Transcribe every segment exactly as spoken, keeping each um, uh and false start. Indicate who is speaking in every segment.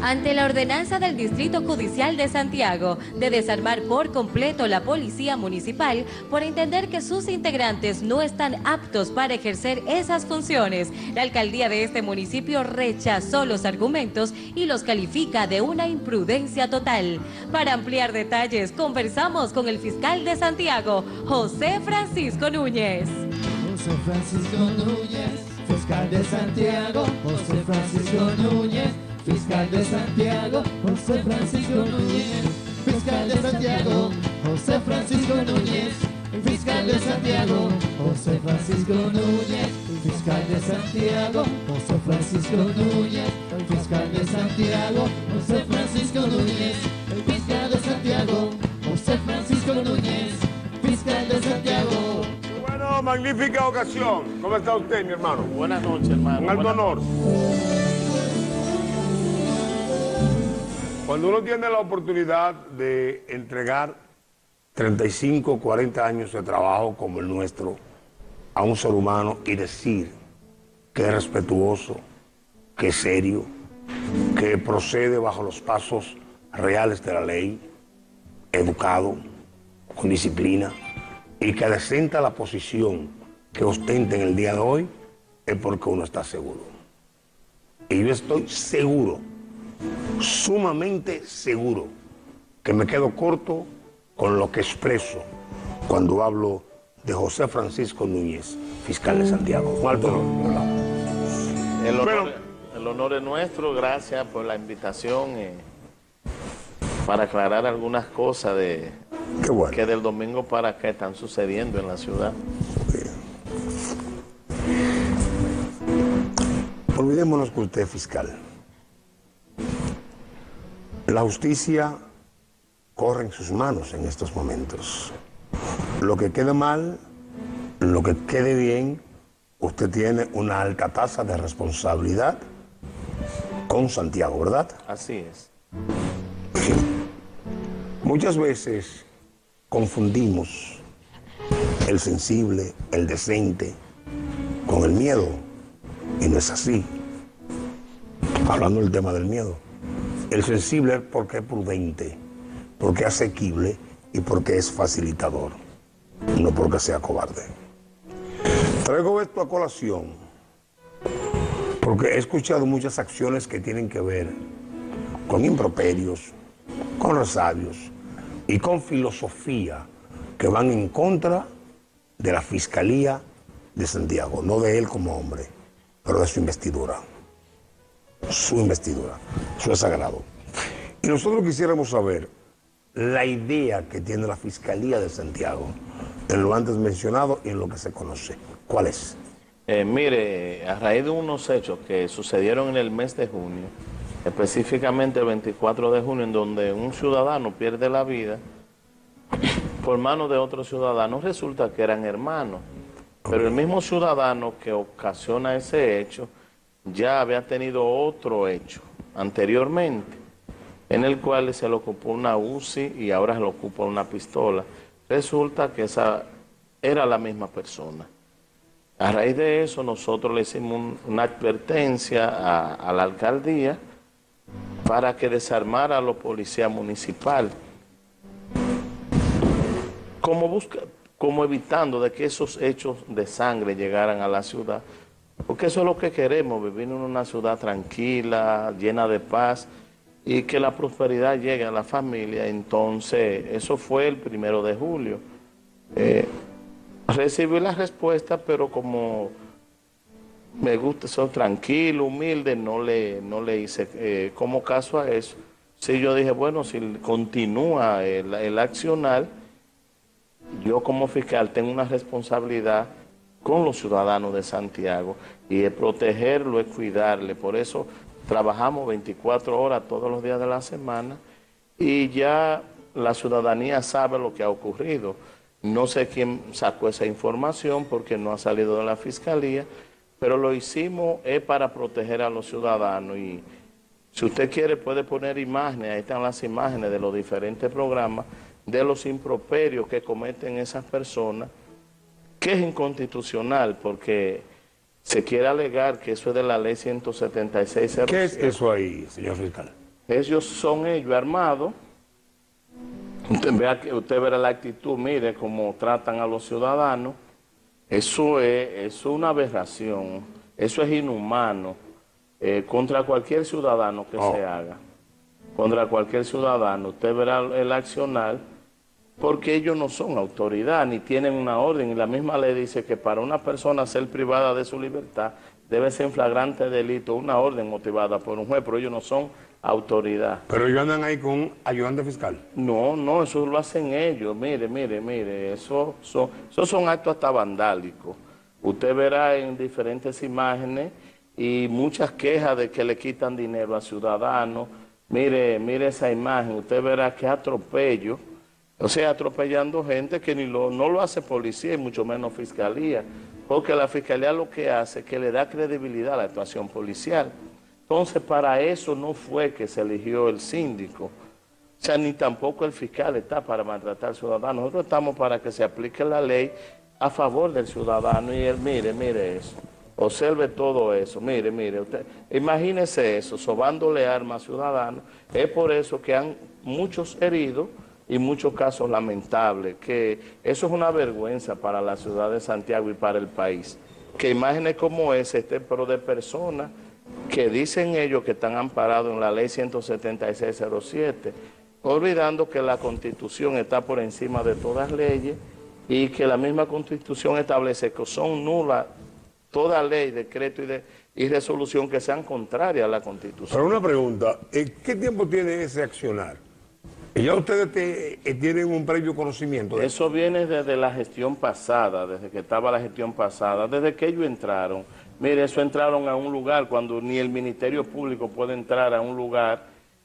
Speaker 1: Ante la ordenanza del Distrito Judicial de Santiago de desarmar por completo la policía municipal por entender que sus integrantes no están aptos para ejercer esas funciones, la alcaldía de este municipio rechazó los argumentos y los califica de una imprudencia total. Para ampliar detalles, conversamos con el fiscal de Santiago, José Francisco Núñez.
Speaker 2: José Francisco Núñez, fiscal de Santiago, José Francisco Núñez, fiscal de Santiago, José Francisco Núñez, fiscal de Santiago, José Francisco Núñez, fiscal de Santiago, José Francisco Núñez, fiscal de Santiago, José Francisco Núñez, fiscal de Santiago, José Francisco Núñez, fiscal de Santiago, José Francisco Núñez, fiscal de Santiago.
Speaker 3: Bueno, magnífica ocasión. ¿Cómo está usted, mi hermano?
Speaker 4: Buenas noches, hermano.
Speaker 3: Un alto honor. Cuando uno tiene la oportunidad de entregar treinta y cinco, cuarenta años de trabajo como el nuestro a un ser humano y decir que es respetuoso, que es serio, que procede bajo los pasos reales de la ley, educado, con disciplina, y que decenta la posición que ostenta en el día de hoy, es porque uno está seguro. Y yo estoy seguro, sumamente seguro, que me quedo corto con lo que expreso cuando hablo de José Francisco Núñez, fiscal de Santiago. Un alto honor.
Speaker 4: El honor,
Speaker 3: Bueno,
Speaker 4: el honor es nuestro, gracias por la invitación eh, para aclarar algunas cosas de,
Speaker 3: qué bueno.
Speaker 4: que del domingo para acá están sucediendo en la ciudad.
Speaker 3: Olvidémonos que usted es fiscal. La justicia corre en sus manos en estos momentos. Lo que quede mal, lo que quede bien, usted tiene una alta tasa de responsabilidad con Santiago, ¿verdad?
Speaker 4: Así es.
Speaker 3: Muchas veces confundimos el sensible, el decente, con el miedo, y no es así. Hablando del tema del miedo, el sensible es porque es prudente, porque es asequible y porque es facilitador, no porque sea cobarde. Traigo esto a colación porque he escuchado muchas acciones que tienen que ver con improperios, con resabios y con filosofía que van en contra de la Fiscalía de Santiago, no de él como hombre, pero de su investidura. Su investidura, su es sagrado. Y nosotros quisiéramos saber la idea que tiene la Fiscalía de Santiago en lo antes mencionado y en lo que se conoce. ¿Cuál es?
Speaker 4: Eh, mire, a raíz de unos hechos que sucedieron en el mes de junio, específicamente el veinticuatro de junio, en donde un ciudadano pierde la vida por mano de otro ciudadano, resulta que eran hermanos. Pero el mismo ciudadano que ocasiona ese hecho ya había tenido otro hecho anteriormente, en el cual se le ocupó una U C I y ahora se le ocupa una pistola. Resulta que esa era la misma persona. A raíz de eso nosotros le hicimos un, una advertencia a, a la alcaldía para que desarmara a los policías municipales, como, busca, como evitando de que esos hechos de sangre llegaran a la ciudad, porque eso es lo que queremos, vivir en una ciudad tranquila, llena de paz, y que la prosperidad llegue a la familia. Entonces, eso fue el primero de julio. Eh, recibí la respuesta, pero como me gusta, soy tranquilo, humilde, no le, no le hice eh, como caso a eso. Sí, yo dije, bueno, si continúa el, el accionar, yo como fiscal tengo una responsabilidad con los ciudadanos de Santiago, y es protegerlo, es cuidarle. Por eso trabajamos veinticuatro horas todos los días de la semana, y ya la ciudadanía sabe lo que ha ocurrido. No sé quién sacó esa información porque no ha salido de la Fiscalía, pero lo hicimos es para proteger a los ciudadanos. Y si usted quiere puede poner imágenes, ahí están las imágenes de los diferentes programas, de los improperios que cometen esas personas, que es inconstitucional porque se quiere alegar que eso es de la ley ciento setenta y seis cero siete.
Speaker 3: ¿Qué es eso ahí, señor fiscal?
Speaker 4: Ellos son ellos armados. Usted, vea que, usted verá la actitud, mire cómo tratan a los ciudadanos. Eso es, eso es una aberración, eso es inhumano eh, contra cualquier ciudadano que oh. se haga. Contra cualquier ciudadano. Usted verá el accionar, porque ellos no son autoridad, ni tienen una orden. Y la misma ley dice que para una persona ser privada de su libertad debe ser en flagrante delito una orden motivada por un juez, pero ellos no son autoridad.
Speaker 3: Pero ellos andan ahí con un ayudante fiscal.
Speaker 4: No, no, eso lo hacen ellos. Mire, mire, mire, eso son, eso son actos hasta vandálicos. Usted verá en diferentes imágenes y muchas quejas de que le quitan dinero a ciudadanos. Mire, mire esa imagen, usted verá que atropello, o sea, atropellando gente que ni lo, no lo hace policía y mucho menos fiscalía, porque la fiscalía lo que hace es que le da credibilidad a la actuación policial. Entonces, para eso no fue que se eligió el síndico, o sea, ni tampoco el fiscal está para maltratar al ciudadano. Nosotros estamos para que se aplique la ley a favor del ciudadano y él, mire, mire eso, observe todo eso, mire, mire, usted, imagínese eso, sobándole armas a ciudadanos. Es por eso que han muchos heridos y muchos casos lamentables, que eso es una vergüenza para la ciudad de Santiago y para el país, que imágenes como esa estén pero de personas que dicen ellos que están amparados en la ley ciento setenta y seis cero siete, olvidando que la Constitución está por encima de todas leyes y que la misma Constitución establece que son nulas toda ley, decreto y, de, y resolución que sean contrarias a la Constitución.
Speaker 3: Pero una pregunta, ¿qué tiempo tiene ese accionar? ¿Y ya ustedes te, eh, tienen un previo conocimiento de
Speaker 4: eso? Eso viene desde la gestión pasada, desde que estaba la gestión pasada, desde que ellos entraron. Mire, eso entraron a un lugar cuando ni el Ministerio Público puede entrar a un lugar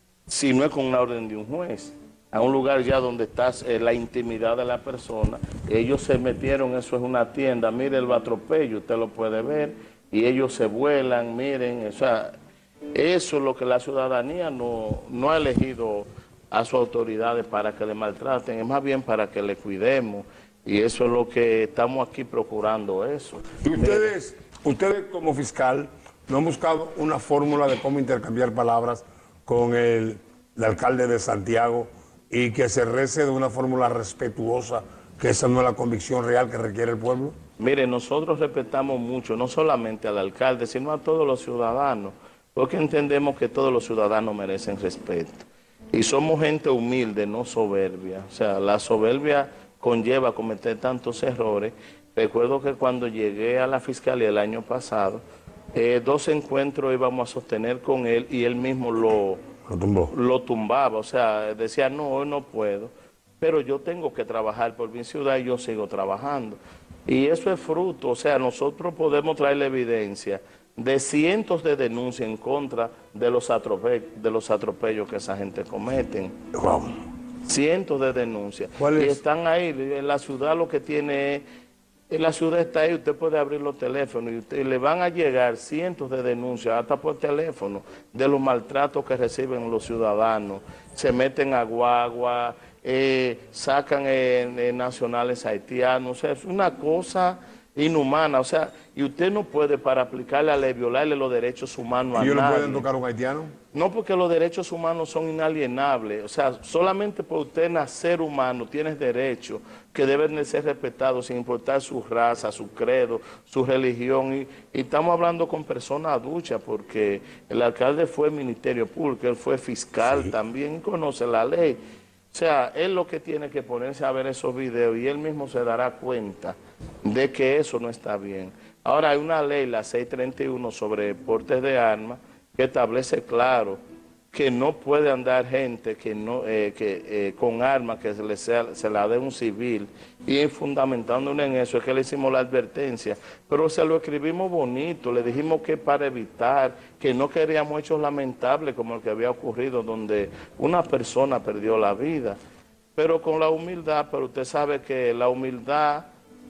Speaker 4: si no es con una orden de un juez. A un lugar ya donde está eh, la intimidad de la persona. Ellos se metieron, eso es una tienda, mire el atropello, usted lo puede ver, y ellos se vuelan, miren, o sea, eso es lo que la ciudadanía no, no ha elegido a sus autoridades para que le maltraten, es más bien para que le cuidemos, y eso es lo que estamos aquí procurando eso.
Speaker 3: ¿Y ustedes, ustedes como fiscal, no han buscado una fórmula de cómo intercambiar palabras con el, el alcalde de Santiago y que se rece de una fórmula respetuosa, que esa no es la convicción real que requiere el pueblo?
Speaker 4: Mire, nosotros respetamos mucho, no solamente al alcalde, sino a todos los ciudadanos, porque entendemos que todos los ciudadanos merecen respeto. Y somos gente humilde, no soberbia. O sea, la soberbia conlleva cometer tantos errores. Recuerdo que cuando llegué a la fiscalía el año pasado, eh, dos encuentros íbamos a sostener con él y él mismo lo,
Speaker 3: lo, tumbó.
Speaker 4: lo tumbaba. O sea, decía, no, hoy no puedo, pero yo tengo que trabajar por mi ciudad y yo sigo trabajando. Y eso es fruto, o sea, nosotros podemos traer la evidencia de cientos de denuncias en contra de los, atrope de los atropellos que esa gente cometen.
Speaker 3: Wow.
Speaker 4: Cientos de denuncias.
Speaker 3: ¿Cuál
Speaker 4: y
Speaker 3: es?
Speaker 4: Están ahí, en la ciudad lo que tiene es, en la ciudad está ahí, usted puede abrir los teléfonos y, usted, y le van a llegar cientos de denuncias, hasta por teléfono, de los maltratos que reciben los ciudadanos. Se meten a guagua, eh, sacan eh, eh, nacionales haitianos, o sea, es una cosa inhumana, o sea, y usted no puede, para aplicar la ley, violarle los derechos humanos a nadie.
Speaker 3: ¿Y ellos no pueden tocar a un haitiano?
Speaker 4: No, porque los derechos humanos son inalienables, o sea, solamente por usted nacer humano tienes derechos que deben de ser respetados sin importar su raza, su credo, su religión, y, y estamos hablando con personas adultas, porque el alcalde fue Ministerio Público, él fue fiscal sí. también, y conoce la ley. O sea, él lo que tiene que ponerse a ver esos videos y él mismo se dará cuenta de que eso no está bien. Ahora hay una ley, la seiscientos treinta y uno, sobre portes de armas, que establece claro que no puede andar gente que no eh, que eh, con armas que se, le sea, se la dé un civil, y fundamentándolo en eso es que le hicimos la advertencia, pero se lo escribimos bonito, le dijimos que para evitar, que no queríamos hechos lamentables como el que había ocurrido donde una persona perdió la vida, pero con la humildad, pero usted sabe que la humildad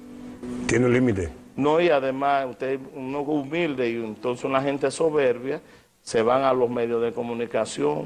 Speaker 3: tiene un límite.
Speaker 4: No, y además usted uno humilde y entonces una gente soberbia se van a los medios de comunicación,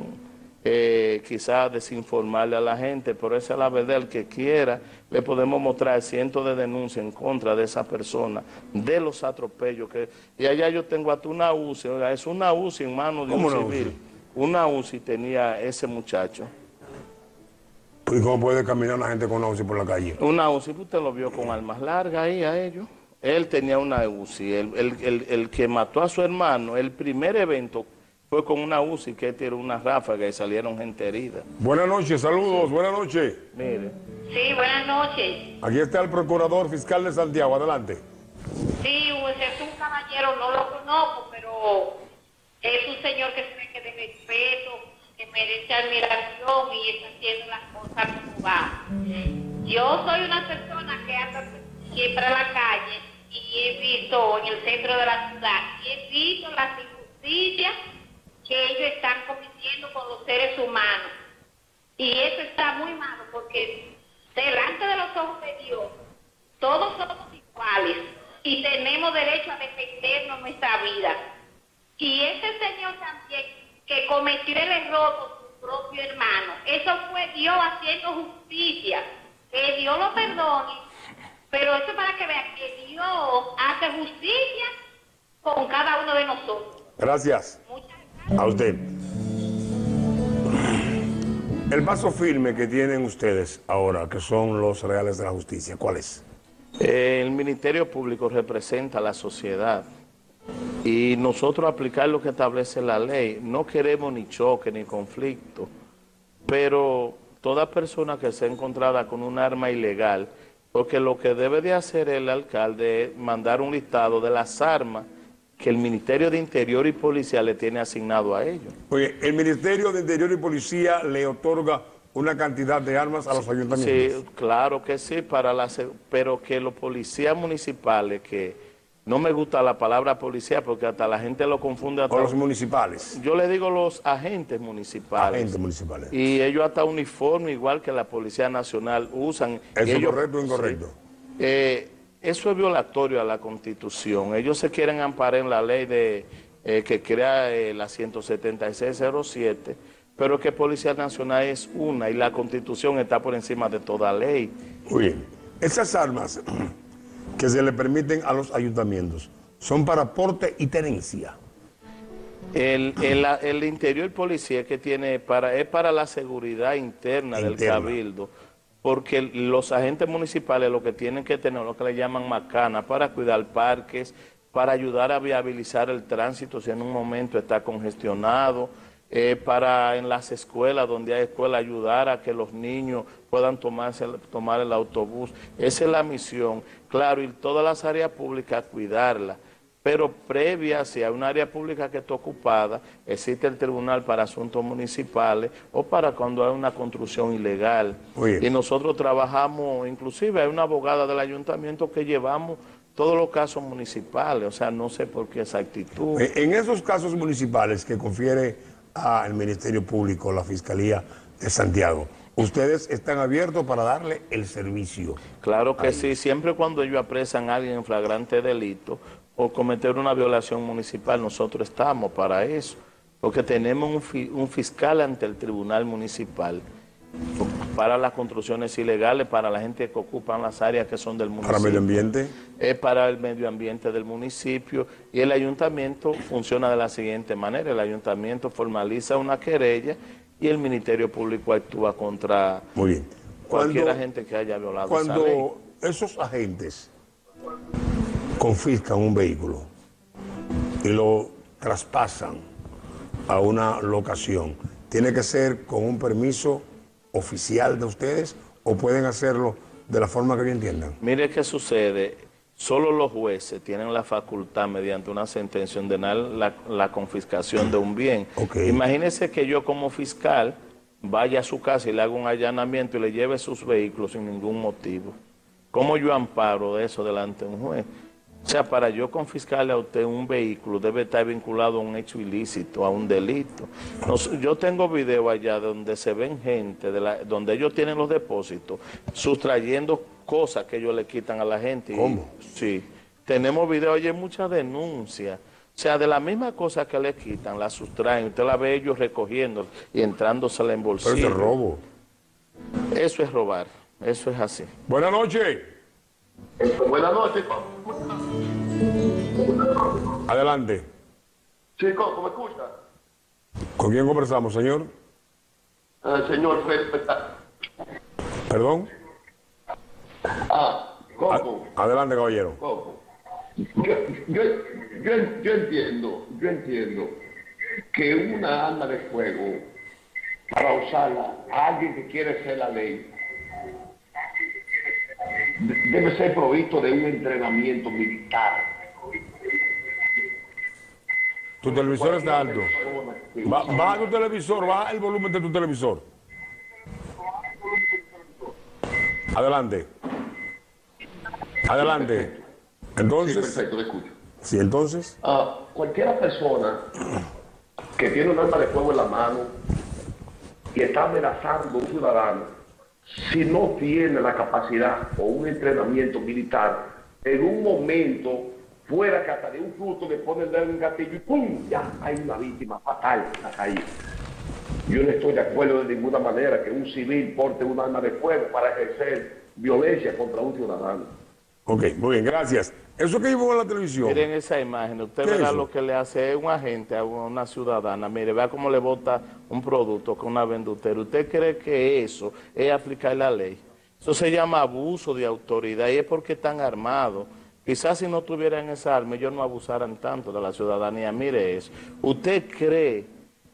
Speaker 4: eh, quizás desinformarle a la gente, pero esa es la verdad. El que quiera, le podemos mostrar cientos de denuncias en contra de esa persona, de los atropellos. Que, y allá yo tengo hasta una U C I, oiga, es una U C I en manos de un civil. una U C I tenía ese muchacho.
Speaker 3: ¿Y cómo puede caminar una gente con una U C I por la calle?
Speaker 4: Una U C I, usted lo vio con armas largas ahí a ellos. Él tenía una U C I. El, el, el, el que mató a su hermano, el primer evento fue con una U C I que tiró una ráfaga y salieron gente herida.
Speaker 3: Buenas noches, saludos, buenas noches.
Speaker 4: Mire.
Speaker 5: Sí, buenas noches.
Speaker 3: Aquí está el procurador fiscal de Santiago, adelante.
Speaker 5: Sí, es un caballero, no lo conozco, pero es un señor que se ve que de respeto, que merece admiración y está haciendo las cosas como va. Yo soy una persona que anda siempre a la calle y he visto en el centro de la ciudad, y he visto las injusticias que ellos están cometiendo con los seres humanos. Y eso está muy malo porque delante de los ojos de Dios, todos somos iguales y tenemos derecho a defendernos nuestra vida. Y ese señor también que cometió el error con su propio hermano, eso fue Dios haciendo justicia, que Dios lo perdone, pero eso para que vean que Dios hace justicia con cada uno de nosotros.
Speaker 3: Gracias.
Speaker 5: Muchas gracias.
Speaker 3: A usted. El paso firme que tienen ustedes ahora, que son los reales de la justicia, ¿cuál es?
Speaker 4: Eh, el Ministerio Público representa a la sociedad y nosotros aplicar lo que establece la ley. No queremos ni choque ni conflicto, pero toda persona que sea encontrada con un arma ilegal, porque lo que debe de hacer el alcalde es mandar un listado de las armas que el Ministerio de Interior y Policía le tiene asignado a ellos.
Speaker 3: Oye, el Ministerio de Interior y Policía le otorga una cantidad de armas a los ayuntamientos.
Speaker 4: Sí, claro que sí, para la, pero que los policías municipales, que no me gusta la palabra policía porque hasta la gente lo confunde. Hasta
Speaker 3: o los municipales.
Speaker 4: Yo le digo los agentes municipales.
Speaker 3: Agentes municipales.
Speaker 4: Y ellos hasta uniforme, igual que la Policía Nacional, usan.
Speaker 3: ¿Eso es
Speaker 4: ellos,
Speaker 3: correcto o incorrecto?
Speaker 4: Sí, eh, eso es violatorio a la Constitución. Ellos se quieren amparar en la ley de eh, que crea eh, la ciento setenta y seis cero siete, pero que Policía Nacional es una y la Constitución está por encima de toda ley.
Speaker 3: Muy bien. Esas armas que se le permiten a los ayuntamientos son para porte y tenencia.
Speaker 4: El, el, el interior policía que tiene para es para la seguridad interna, interna del cabildo, porque los agentes municipales lo que tienen que tener lo que le llaman macana para cuidar parques, para ayudar a viabilizar el tránsito si en un momento está congestionado, eh, para en las escuelas, donde hay escuelas, ayudar a que los niños puedan tomarse, tomar el autobús. Esa es la misión, claro, y todas las áreas públicas cuidarlas. Pero previa, si hay una área pública que está ocupada, existe el Tribunal para Asuntos Municipales o para cuando hay una construcción ilegal. Y nosotros trabajamos, inclusive hay una abogada del ayuntamiento que llevamos todos los casos municipales, o sea, no sé por qué esa actitud.
Speaker 3: En esos casos municipales que confiere al Ministerio Público, la Fiscalía de Santiago, ¿ustedes están abiertos para darle el servicio?
Speaker 4: Claro que sí, siempre cuando ellos apresan a alguien en flagrante delito o cometer una violación municipal, nosotros estamos para eso, porque tenemos un, fi un fiscal ante el Tribunal Municipal para las construcciones ilegales, para la gente que ocupan las áreas que son del municipio.
Speaker 3: ¿Para medio ambiente?
Speaker 4: Es para el medio ambiente del municipio, y el ayuntamiento funciona de la siguiente manera: el ayuntamiento formaliza una querella y el Ministerio Público actúa contra
Speaker 3: Muy bien.
Speaker 4: cualquier
Speaker 3: Cuando,
Speaker 4: agente que haya violado
Speaker 3: cuando
Speaker 4: esa ley.
Speaker 3: esos agentes confiscan un vehículo y lo traspasan a una locación, ¿tiene que ser con un permiso oficial de ustedes o pueden hacerlo de la forma que ellos entiendan?
Speaker 4: Mire qué sucede, solo los jueces tienen la facultad mediante una sentencia de ordenar la, la confiscación de un bien.
Speaker 3: Okay.
Speaker 4: Imagínese que yo como fiscal vaya a su casa y le haga un allanamiento y le lleve sus vehículos sin ningún motivo. ¿Cómo yo amparo de eso delante de un juez? O sea, para yo confiscarle a usted un vehículo debe estar vinculado a un hecho ilícito, a un delito. Nos, yo tengo video allá donde se ven gente, de la, donde ellos tienen los depósitos, sustrayendo cosas que ellos le quitan a la gente.
Speaker 3: ¿Cómo?
Speaker 4: Y, sí, tenemos video, oye, muchas denuncias. O sea, de la misma cosa que le quitan, la sustraen. Usted la ve ellos recogiendo y entrándosela en bolsillo.
Speaker 3: Pero eso es robo.
Speaker 4: Eso es robar, eso es así.
Speaker 3: Buenas noches.
Speaker 6: Buenas noches.
Speaker 3: Adelante.
Speaker 6: Chicos, ¿cómo me escuchan?
Speaker 3: ¿Con quién conversamos, señor?
Speaker 6: Uh, señor Felipe.
Speaker 3: ¿Perdón?
Speaker 6: Ah, Coco.
Speaker 3: A adelante, caballero.
Speaker 6: Coco. Yo, yo, yo, yo entiendo, yo entiendo que una arma de fuego, para usarla, alguien que quiere hacer la ley, debe ser provisto de un entrenamiento militar.
Speaker 3: Tu televisor está alto. Ba- baja tu televisor, baja el volumen de tu televisor. Adelante. Adelante. Entonces.
Speaker 6: Sí, perfecto, le escucho.
Speaker 3: Sí, entonces.
Speaker 6: Uh, cualquier persona que tiene un arma de fuego en la mano y está amenazando a un ciudadano, si no tiene la capacidad o un entrenamiento militar, en un momento, fuera que hasta de un fruto le pone el dedo en un gatillo y ¡pum! Ya hay una víctima fatal en la calle. Yo no estoy de acuerdo de ninguna manera que un civil porte un arma de fuego para ejercer violencia contra un ciudadano.
Speaker 3: Ok, muy bien, gracias. Eso que vimos en la televisión.
Speaker 4: Miren esa imagen, usted
Speaker 3: ¿Qué
Speaker 4: verá
Speaker 3: es
Speaker 4: lo
Speaker 3: eso?
Speaker 4: que le hace un agente a una ciudadana. Mire, vea cómo le bota un producto con una vendutera. ¿Usted cree que eso es aplicar la ley? Eso se llama abuso de autoridad y es porque están armados. Quizás si no tuvieran esa arma, ellos no abusaran tanto de la ciudadanía. Mire eso. ¿Usted cree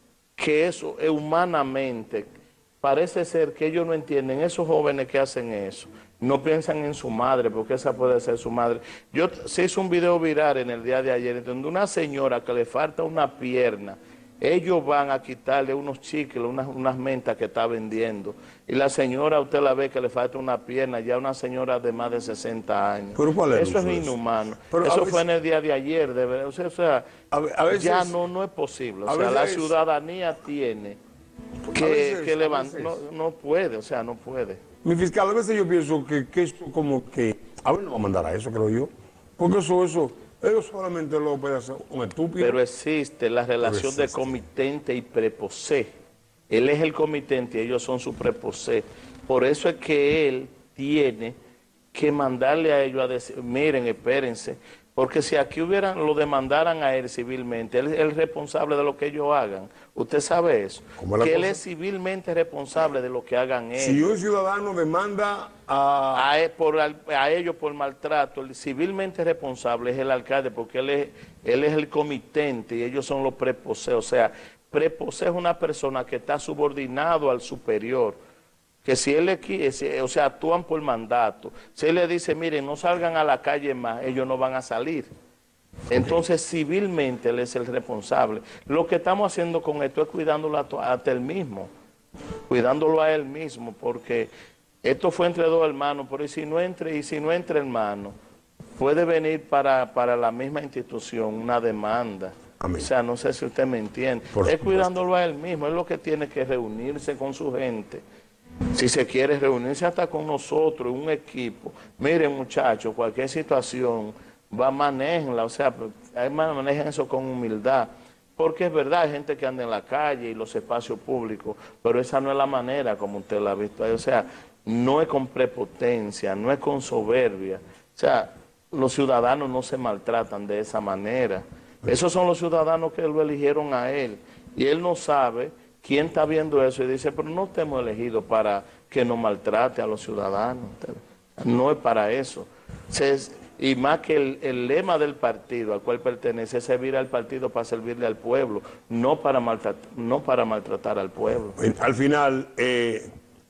Speaker 4: que eso es humanamente? Parece ser que ellos no entienden, esos jóvenes que hacen eso, no piensan en su madre, porque esa puede ser su madre. Yo se hizo un video viral en el día de ayer, donde una señora que le falta una pierna, ellos van a quitarle unos chicles, unas, unas mentas que está vendiendo. Y la señora, usted la ve que le falta una pierna, ya una señora de más de sesenta años.
Speaker 3: ¿Pero cuál es
Speaker 4: eso es
Speaker 3: eso?
Speaker 4: inhumano.
Speaker 3: Pero a
Speaker 4: eso
Speaker 3: veces-
Speaker 4: fue en el día de ayer, de verdad. O sea, o sea,
Speaker 3: A ve- a veces-
Speaker 4: ya no, no es posible. O
Speaker 3: a
Speaker 4: sea, la
Speaker 3: veces-
Speaker 4: ciudadanía tiene
Speaker 3: A
Speaker 4: que,
Speaker 3: veces-
Speaker 4: que
Speaker 3: a
Speaker 4: levantar.
Speaker 3: veces-
Speaker 4: No, no puede, o sea, no puede.
Speaker 3: Mi fiscal, a veces yo pienso que, que eso como que... A ver, no va a mandar a eso, creo yo. Porque eso, eso, ellos solamente lo puede hacer un estúpido.
Speaker 4: Pero existe la relación de
Speaker 3: existe.
Speaker 4: comitente y preposé. Él es el comitente y ellos son su preposé. Por eso es que él tiene que mandarle a ellos a decir, miren, espérense, porque si aquí hubieran, lo demandaran a él civilmente, él es el responsable de lo que ellos hagan. Usted sabe eso,
Speaker 3: ¿Cómo es la
Speaker 4: que él
Speaker 3: cosa?
Speaker 4: es civilmente responsable de lo que hagan ellos.
Speaker 3: Si un ciudadano demanda a...
Speaker 4: A, él- por, al- a ellos por maltrato, el civilmente responsable es el alcalde, porque él es, él es el comitente y ellos son los preposés. O sea, preposé es una persona que está subordinado al superior, que si él le qui- si- o sea, actúan por mandato. Si él le dice, miren, no salgan a la calle más, ellos no van a salir. Entonces, civilmente él es el responsable. Lo que estamos haciendo con esto es cuidándolo a to- hasta él mismo, cuidándolo a él mismo, porque esto fue entre dos hermanos, pero y si no entre, y si no entre hermanos, puede venir para, para la misma institución una demanda.
Speaker 3: Amén.
Speaker 4: O sea, no sé si usted me entiende.
Speaker 3: Por
Speaker 4: es
Speaker 3: supuesto.
Speaker 4: cuidándolo a él mismo, es lo que tiene que reunirse con su gente. Si se quiere reunirse hasta con nosotros, un equipo. Miren, muchachos, cualquier situación, va, manéjenla, o sea, manejen eso con humildad. Porque es verdad, hay gente que anda en la calle y los espacios públicos, pero esa no es la manera como usted la ha visto ahí. O sea, no es con prepotencia, no es con soberbia. O sea, los ciudadanos no se maltratan de esa manera. Esos son los ciudadanos que lo eligieron a él. Y él no sabe quién está viendo eso y dice, pero no te hemos elegido para que nos maltrate a los ciudadanos. No es para eso. Se, y más que el, el lema del partido al cual pertenece es servir al partido para servirle al pueblo, no para maltratar, no para maltratar al pueblo.
Speaker 3: Al final, eh,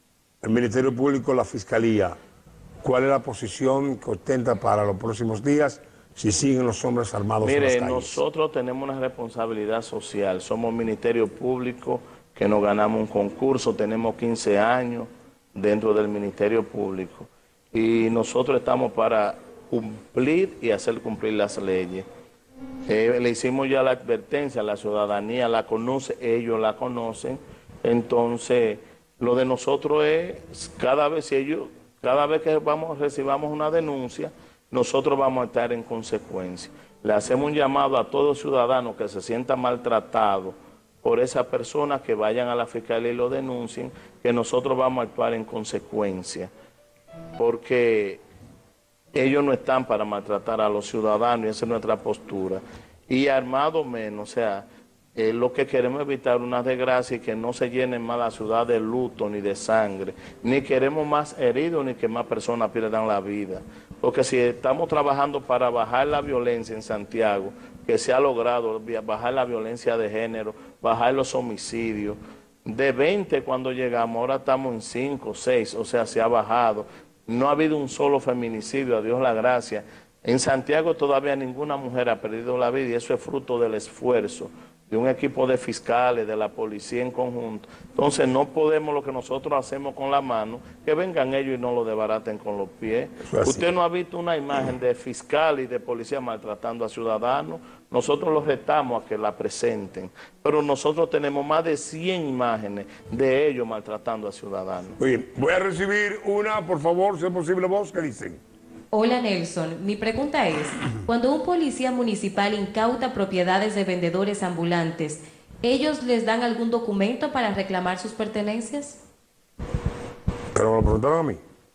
Speaker 3: el Ministerio Público, la Fiscalía, ¿cuál es la posición que ostenta para los próximos días si siguen los hombres armados en las
Speaker 4: Mire,
Speaker 3: calles?
Speaker 4: nosotros tenemos una responsabilidad social, somos Ministerio Público, que nos ganamos un concurso, tenemos quince años dentro del Ministerio Público y nosotros estamos para cumplir y hacer cumplir las leyes. Eh, le hicimos ya la advertencia, la ciudadanía la conoce, ellos la conocen, entonces lo de nosotros es cada vez, si ellos, cada vez que vamos, recibamos una denuncia, nosotros vamos a estar en consecuencia. Le hacemos un llamado a todos ciudadanos que se sientan maltratados por esa persona, que vayan a la fiscalía y lo denuncien, que nosotros vamos a actuar en consecuencia, porque ellos no están para maltratar a los ciudadanos y esa es nuestra postura. Y armado menos, o sea, Eh, lo que queremos evitar una desgracia y que no se llene más la ciudad de luto ni de sangre, ni queremos más heridos ni que más personas pierdan la vida. Porque si estamos trabajando para bajar la violencia en Santiago, que se ha logrado bajar la violencia de género, bajar los homicidios, de veinte cuando llegamos, ahora estamos en cinco, seis, o sea, se ha bajado. No ha habido un solo feminicidio, a Dios la gracia. En Santiago todavía ninguna mujer ha perdido la vida y eso es fruto del esfuerzo de un equipo de fiscales, de la policía en conjunto. Entonces no podemos lo que nosotros hacemos con la mano, que vengan ellos y no lo desbaraten con los pies. Usted no ha visto una imagen de fiscal y de policía maltratando a ciudadanos. Nosotros los retamos a que la presenten, pero nosotros tenemos más de cien imágenes de ellos maltratando a ciudadanos.
Speaker 3: Oye, voy a recibir una, por favor, si es posible, vos, ¿qué dicen?
Speaker 1: Hola Nelson, mi pregunta es, cuando un policía municipal incauta propiedades de vendedores ambulantes, ¿ellos les dan algún documento para reclamar sus pertenencias?
Speaker 3: Pero me lo preguntaron a mí.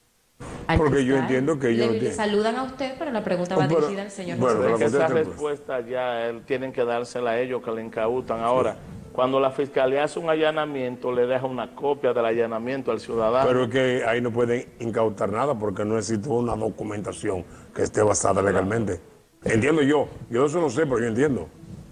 Speaker 1: Al
Speaker 3: Porque
Speaker 1: fiscal,
Speaker 3: yo entiendo que ellos
Speaker 1: le,
Speaker 3: no
Speaker 1: le
Speaker 3: tienen.
Speaker 1: saludan a usted, pero la pregunta va
Speaker 3: Bueno,
Speaker 1: dirigida al señor
Speaker 3: bueno,
Speaker 1: Jesús.
Speaker 3: pero
Speaker 4: Es que esa
Speaker 3: conteste, pues.
Speaker 4: respuesta ya él, tienen que dársela a ellos que le incautan. Ahora, cuando la fiscalía hace un allanamiento, le deja una copia del allanamiento al ciudadano.
Speaker 3: Pero es que ahí no pueden incautar nada porque no existe una documentación que esté basada legalmente. Entiendo yo. Yo eso no sé, pero yo entiendo.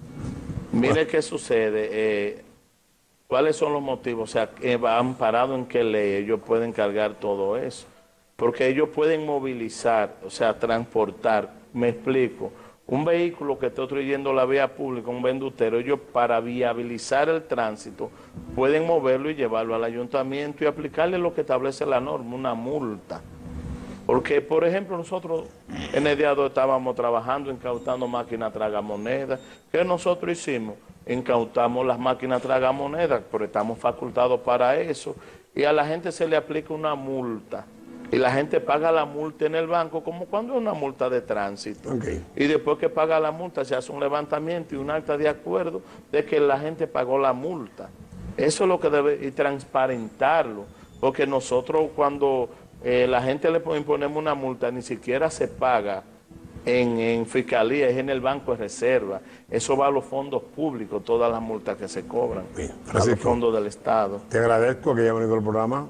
Speaker 4: Mire qué sucede. Eh, ¿Cuáles son los motivos? O sea, eh, amparado en qué ley ellos pueden cargar todo eso. Porque ellos pueden movilizar, o sea, transportar. Me explico. Un vehículo que esté obstruyendo la vía pública, un vendutero, ellos para viabilizar el tránsito pueden moverlo y llevarlo al ayuntamiento y aplicarle lo que establece la norma, una multa. Porque, por ejemplo, nosotros en el día dos estábamos trabajando, incautando máquinas tragamonedas. ¿Qué nosotros hicimos? Incautamos las máquinas tragamonedas, pero estamos facultados para eso. Y a la gente se le aplica una multa. Y la gente paga la multa en el banco como cuando es una multa de tránsito.
Speaker 3: Okay.
Speaker 4: Y después que paga la multa se hace un levantamiento y un acta de acuerdo de que la gente pagó la multa. Eso es lo que debe, y transparentarlo. Porque nosotros cuando eh, la gente le imponemos una multa, ni siquiera se paga en, en fiscalía, es en el banco de reserva. Eso va a los fondos públicos, todas las multas que se cobran.
Speaker 3: Bien,
Speaker 4: a los fondos del Estado.
Speaker 3: Te agradezco que hayas venido al programa.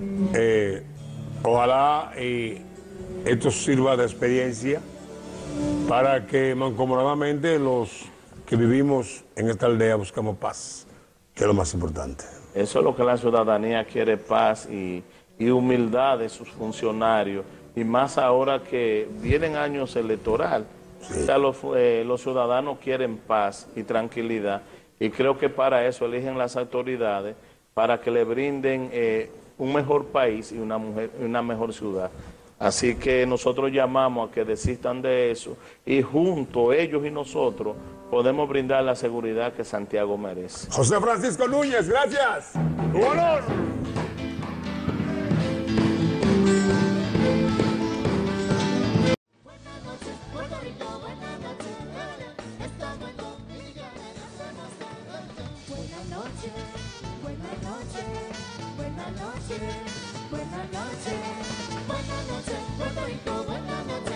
Speaker 3: Eh, Ojalá eh, esto sirva de experiencia para que mancomunadamente los que vivimos en esta aldea buscamos paz, que es lo más importante.
Speaker 4: Eso es lo que la ciudadanía quiere, paz y, y humildad de sus funcionarios, y más ahora que vienen años electorales. Sí. O sea, los, eh, los ciudadanos quieren paz y tranquilidad, y creo que para eso eligen las autoridades, para que le brinden eh, un mejor país y una, mujer, una mejor ciudad. Así que nosotros llamamos a que desistan de eso y juntos, ellos y nosotros, podemos brindar la seguridad que Santiago merece.
Speaker 3: José Francisco Núñez, gracias. ¡Tu honor!
Speaker 2: Buenas noches, buenas noches, Puerto Rico, buenas noches.